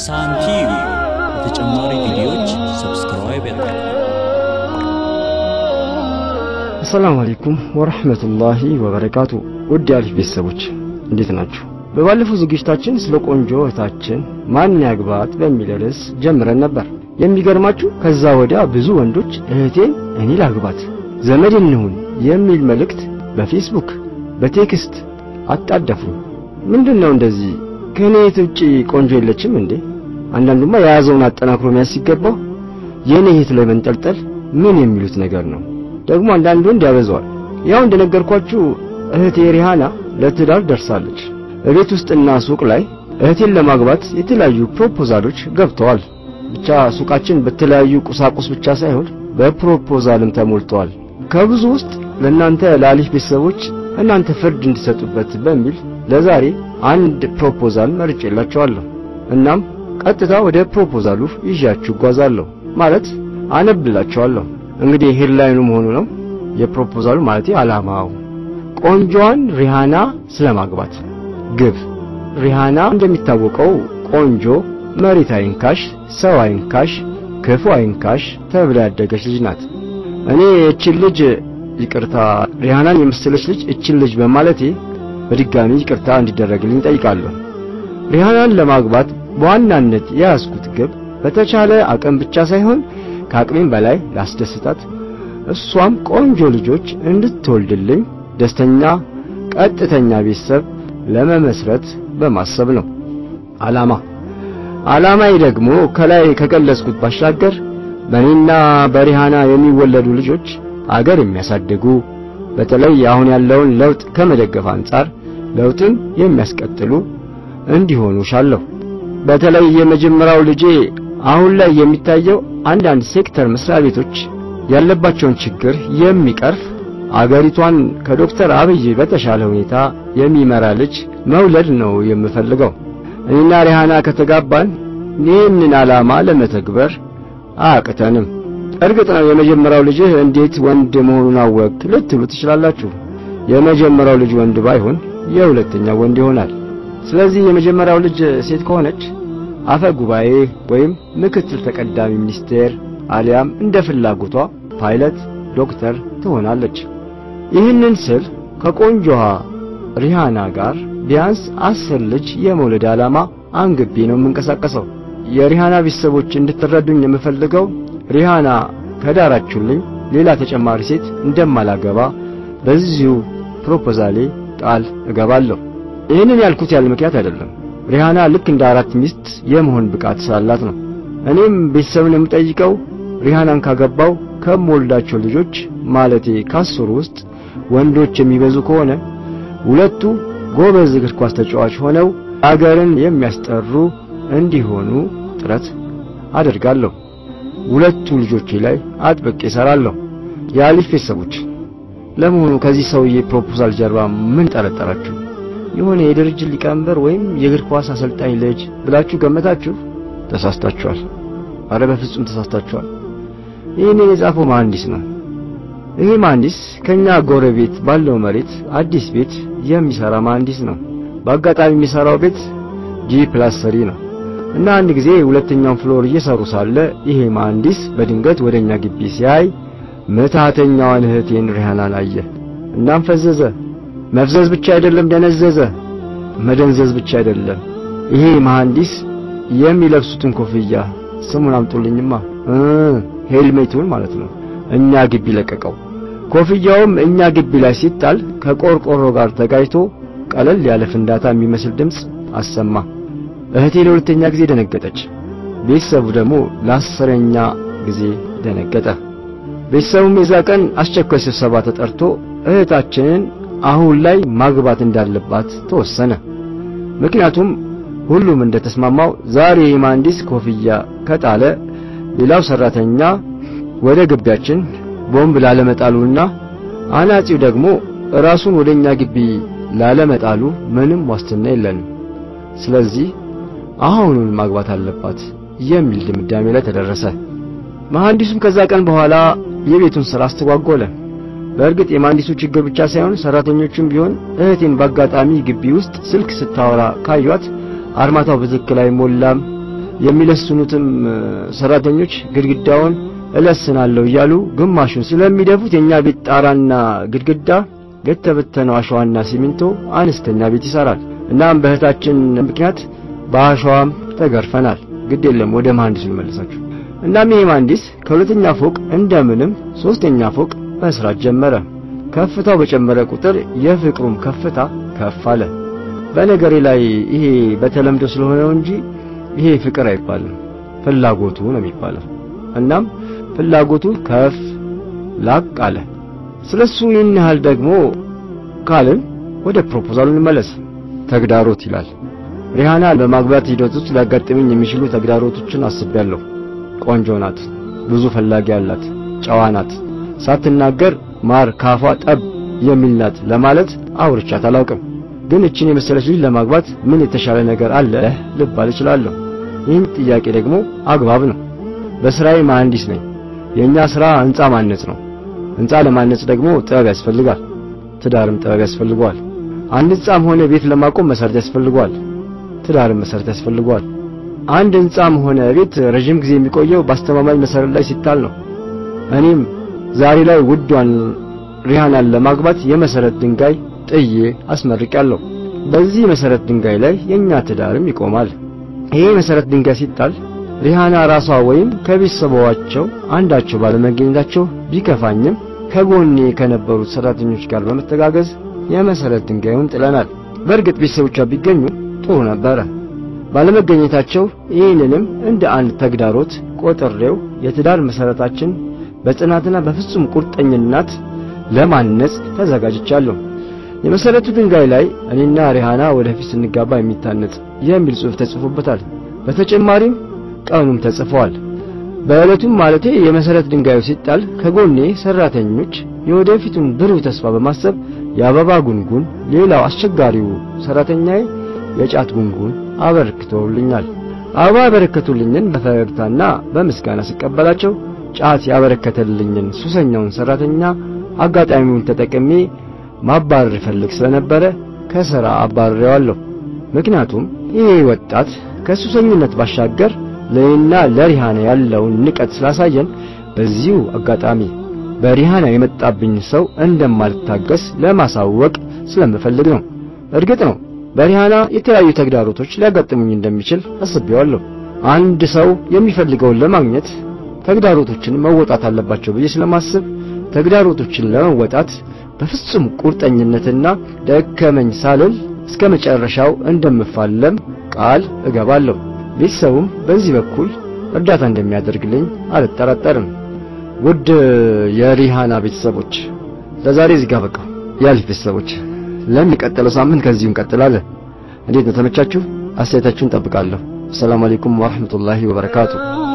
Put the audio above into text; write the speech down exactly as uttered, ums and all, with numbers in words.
ሳንቲም ለተጨማሪ ቪዲዮዎች ሰብስክራይብ ያድርጉ። አሰላሙ አለይኩም ወራህመቱላሂ ወበረካቱ። ውድ አሊፍ ቤተሰቦች እንዴት ናችሁ? በባለፈው ዝግጅታችን ስለ ቆንጆ እህታችን ማን ያግባት በሚል ርዕስ ጀምረን ነበር። የሚገርማችሁ ከዛ ወዲያ ብዙ ወንዶች እህቴን እኔ ላግባት ዘመድ እንሁን የሚል መልእክት በፌስቡክ በቴክስት አጣደፉ። ምንድነው እንደዚህ? ከኔ ውጪ ቆንጆ የለችም እንዴ? አንዳንዱማ ያያዘውን አጠናክሮ የሚያስገባው የኔ እህት ላይ መንጠልጠል ምን የሚሉት ነገር ነው? ደግሞ አንዳንዱ እንዲያበዛዋል። ያው እንደነገርኳችሁ እህቴ ሪሃና ለትዳር ደርሳለች። እቤት ውስጥና ሱቅ ላይ እህቴን ለማግባት የተለያዩ ፕሮፖዛሎች ገብተዋል። ብቻ ሱቃችን በተለያዩ ቁሳቁስ ብቻ ሳይሆን በፕሮፖዛልም ተሞልቷል። ከብዙ ውስጥ ለእናንተ ለአሊፍ ቤተሰቦች እናንተ ፍርድ እንድትሰጡበት በሚል ለዛሬ አንድ ፕሮፖዛል መርጬላችኋለሁ። እናም ቀጥታ ወደ ፕሮፖዛሉ ይዣችሁ ጓዛለሁ ማለት አነብላችኋለሁ። እንግዲህ ሄድላይኑ መሆኑ ነው የፕሮፖዛሉ ማለት ዓላማው። ቆንጆዋን ሪሃና ስለማግባት ግብ። ሪሃና እንደሚታወቀው ቆንጆ፣ መሬት አይንካሽ፣ ሰው አይንካሽ፣ ክፉ አይንካሽ ተብላ ያደገች ልጅ ናት። እኔ እቺን ልጅ ይቅርታ ሪሃናን የመሰለች ልጅ እቺን ልጅ በማለቴ በድጋሚ ይቅርታ እንዲደረግልኝ ጠይቃለሁ። ሪሃናን ለማግባት በዋናነት ያስኩት ግብ በተቻለ አቅም ብቻ ሳይሆን ከአቅሜም በላይ ላስደስታት፣ እሷም ቆንጆ ልጆች እንድትወልድልኝ ደስተኛ ቀጥተኛ ቤተሰብ ለመመስረት በማሰብ ነው። ዓላማ ዓላማዬ ደግሞ ከላይ ከገለጽኩት ባሻገር በእኔና በሪሃና የሚወለዱ ልጆች አገር የሚያሳድጉ በተለይ አሁን ያለውን ለውጥ ከመደገፍ አንጻር ለውጥን የሚያስቀጥሉ እንዲሆኑ ሻለሁ። በተለይ የመጀመሪያው ልጄ አሁን ላይ የሚታየው አንዳንድ ሴክተር መስሪያ ቤቶች ያለባቸውን ችግር የሚቀርፍ አገሪቷን ከዶክተር አብይ በተሻለ ሁኔታ የሚመራ ልጅ መውለድ ነው የምፈልገው። እኔና ሪሃና ከተጋባን ይህንን ዓላማ ለመተግበር አያቅተንም። እርግጥ ነው የመጀመሪያው ልጅ እንዴት ወንድ መሆኑን አወቅ ልትሉ ትችላላችሁ። የመጀመሪያው ልጅ ወንድ ባይሆን የሁለተኛው ወንድ ይሆናል። ስለዚህ የመጀመሪያው ልጅ ሴት ከሆነች አፈ ጉባኤ ወይም ምክትል ተቀዳሚ ሚኒስቴር አሊያም እንደ ፍላጎቷ ፓይለት ዶክተር ትሆናለች። ይህንን ስል ከቆንጆዋ ሪሃና ጋር ቢያንስ አስር ልጅ የመውለድ ዓላማ አንግቤ ነው የምንቀሳቀሰው። የሪሃና ቤተሰቦች እንድትረዱኝ የምፈልገው ሪሃና ከዳራችሁልኝ ሌላ ተጨማሪ ሴት እንደማላገባ በዚሁ ፕሮፖዛሌ ቃል እገባለሁ። ይህንን ያልኩት ያለ ምክንያት አይደለም። ሪሃና ልክ እንደ አራት ሚስት የመሆን ብቃት ስላላት ነው። እኔም ቤተሰብን የምጠይቀው ሪሃናን ካገባው ከሞልዳቸው ልጆች ማለቴ ከአስሩ ውስጥ ወንዶች የሚበዙ ከሆነ ሁለቱ ጎበዝ እግር ኳስ ተጫዋች ሆነው አገርን የሚያስጠሩ እንዲሆኑ ጥረት አደርጋለሁ። ሁለቱ ልጆቼ ላይ አጥብቄ እሰራለሁ። የአሊፍ ቤተሰቦች ለመሆኑ ከዚህ ሰውዬ ፕሮፖዛል ጀርባ ምን ጠረጠራችሁ? የሆነ የድርጅት ሊቀመንበር ወይም የእግር ኳስ አሰልጣኝ ልጅ ብላችሁ ገመታችሁ? ተሳስታችኋል። አረ በፍጹም ተሳስታችኋል። ይሄን የጻፈው መሐንዲስ ነው። ይሄ መሐንዲስ ከኛ ጎረቤት ባለው መሬት አዲስ ቤት የሚሰራ መሐንዲስ ነው። በአጋጣሚ የሚሰራው ቤት ጂ ፕላስ ስሪ ነው እና አንድ ጊዜ ሁለተኛው ፍሎር እየሰሩ ሳለ ይሄ መሐንዲስ በድንገት ወደኛ ግቢ ሲያይ መታተኛዋን እህቴን ሪሃናን አየ። እናም ፈዘዘ። መፍዘዝ ብቻ አይደለም ደነዘዘ። መደንዘዝ ብቻ አይደለም፣ ይሄ መሐንዲስ የሚለብሱትን ኮፍያ ስሙን አምጡልኝማ እ ሄልሜቱን ማለት ነው እኛ ግቢ ለቀቀው። ኮፍያውም እኛ ግቢ ላይ ሲጣል ከቆርቆሮ ጋር ተጋይቶ ቀለል ያለ ፍንዳታ የሚመስል ድምጽ አሰማ። እህቴ ለሁለተኛ ጊዜ ደነገጠች። ቤተሰቡ ደግሞ ለአስረኛ ጊዜ ደነገጠ። ቤተሰቡም የዛ ቀን አስቸኳይ ስብሰባ ተጠርቶ እህታችንን አሁን ላይ ማግባት እንዳለባት ተወሰነ። ምክንያቱም ሁሉም እንደተስማማው ዛሬ የመሐንዲስ ኮፍያ ከጣለ ሌላው ሰራተኛ ወደ ግቢያችን ቦምብ ላለመጣሉና አናጺው ደግሞ ራሱን ወደኛ ግቢ ላለመጣሉ ምንም ዋስትና የለንም። ስለዚህ አሁኑን ማግባት አለባት የሚል ድምዳሜ ላይ ተደረሰ። መሐንዲሱም ከዛ ቀን በኋላ የቤቱን ስራ አስተጓጎለ። በእርግጥ የመሐንዲሱ ችግር ብቻ ሳይሆን ሰራተኞቹም ቢሆን እህቴን በአጋጣሚ ግቢ ውስጥ ስልክ ስታወራ ካዩት አርማታው በትክክል አይሞላም፣ የሚለስኑትም ሰራተኞች ግድግዳውን እለስናለሁ እያሉ ግማሹን ስለሚደፉት የኛ ቤት ጣራና ግድግዳ የተበተነው አሸዋና ሲሚንቶ አነስተኛ ቤት ይሰራል። እናም በእህታችን ምክንያት በአሸዋም ተገርፈናል። ግድ የለም ወደ መሐንዲሱ ልመልሳችሁ። እናም ይሄ መሐንዲስ ከሁለተኛ ፎቅ እንደምንም ሶስተኛ ፎቅ መስራት ጀመረ። ከፍታው በጨመረ ቁጥር የፍቅሩም ከፍታ ከፍ አለ። በነገሬ ላይ ይሄ በተለምዶ ስለሆነ እንጂ ይሄ ፍቅር አይባልም፣ ፍላጎቱ ነው የሚባለው። እናም ፍላጎቱ ከፍ ላቅ አለ። ስለሱ ይህን ያህል ደግሞ ካልን ወደ ፕሮፖዛሉ እንመለስ። ተግዳሮት ይላል። ሪሃና በማግባት ሂደት ውስጥ ሊያጋጥመኝ የሚችሉ ተግዳሮቶችን አስቤያለሁ። ቆንጆ ናት፣ ብዙ ፈላጊ አላት፣ ጨዋ ናት፣ ሳትናገር ማር ካፏ ጠብ የሚል ናት ለማለት አውርቻት አላውቅም። ግን እቺን የመሰለች ልጅ ለማግባት ምን የተሻለ ነገር አለ ልባል እችላለሁ። ይህን ጥያቄ ደግሞ አግባብ ነው። በስራዬ መሐንዲስ ነኝ። የኛ ስራ ህንጻ ማነጽ ነው። ህንጻ ለማነጽ ደግሞ ጥበብ ያስፈልጋል። ትዳርም ጥበብ ያስፈልገዋል። አንድ ህንጻም ሆነ ቤት ለማቆም መሰረት ያስፈልገዋል። ትዳርም መሰረት ያስፈልገዋል። አንድ ህንጻም ሆነ ቤት ረጅም ጊዜ የሚቆየው በአስተማማኝ መሰረት ላይ ሲጣል ነው። እኔም ዛሬ ላይ ውዷን ሪሃናን ለማግባት የመሰረት ድንጋይ ጥዬ አስመርቂያለሁ። በዚህ መሰረት ድንጋይ ላይ የኛ ትዳርም ይቆማል። ይሄ መሰረት ድንጋይ ሲጣል ሪሃና ራሷ ወይም ከቤተሰቦቿ አንዳቸው ባለመገኘታቸው ቢከፋኝም ከጎኔ ከነበሩት ሰራተኞች ጋር በመተጋገዝ የመሰረት ድንጋዩን ጥለናል። በእርግጥ ቤተሰቦቿ ቢገኙ ጥሩ ነበረ። ባለመገኘታቸው ይህንንም እንደ አንድ ተግዳሮት ቆጥሬው የትዳር መሰረታችን በጽናትና በፍጹም ቁርጠኝነት ለማነጽ ተዘጋጅቻለሁ። የመሰረቱ ድንጋይ ላይ እኔና ሪሃና ወደፊት ስንጋባ የሚታነጽ የሚል ጽሑፍ ተጽፎበታል። በተጨማሪም ቀኑም ተጽፏል። በእለቱም ማለቴ የመሰረት ድንጋዩ ሲጣል ከጎኔ ሰራተኞች የወደፊቱን ብሩህ ተስፋ በማሰብ የአበባ ጉንጉን፣ ሌላው አስቸጋሪው ሰራተኛዬ የጫት ጉንጉን አበረክተውልኛል። አበባ ያበረከቱልኝን በፈገግታና በምስጋና ሲቀበላቸው ጫት ያበረከተልኝን ሱሰኛውን ሰራተኛ አጋጣሚውን ተጠቅሜ ማባረር ፈልግ ስለነበረ ከሥራ አባረሬዋለሁ። ምክንያቱም ይሄ ወጣት ከሱሰኝነት ባሻገር ለእኔና ለሪሃና ያለውን ንቀት ስላሳየን በዚሁ አጋጣሚ በሪሃና የመጣብኝ ሰው እንደማልታገስ ለማሳወቅ ስለምፈልግ ነው። እርግጥ ነው በሪሃና የተለያዩ ተግዳሮቶች ሊያጋጥሙኝ እንደሚችል አስቤዋለሁ። አንድ ሰው የሚፈልገውን ለማግኘት ተግዳሮቶችን መወጣት አለባቸው ብዬ ስለማስብ ተግዳሮቶችን ለመወጣት በፍጹም ቁርጠኝነትና ደከመኝ ሳልል እስከ መጨረሻው እንደምፋለም ቃል እገባለሁ። ቤተሰቡም በዚህ በኩል እርዳታ እንደሚያደርግልኝ አልጠራጠርም። ውድ የሪሃና ቤተሰቦች ለዛሬ እዚህ ጋር በቃ። ያልፍ ቤተሰቦች ለሚቀጥለው ሳምንት ከዚሁ እንቀጥላለን። እንዴት ነው? ተመቻችሁ? አስተያየታችሁን ጠብቃለሁ። ሰላም አለይኩም ወራህመቱላሂ ወበረካቱ።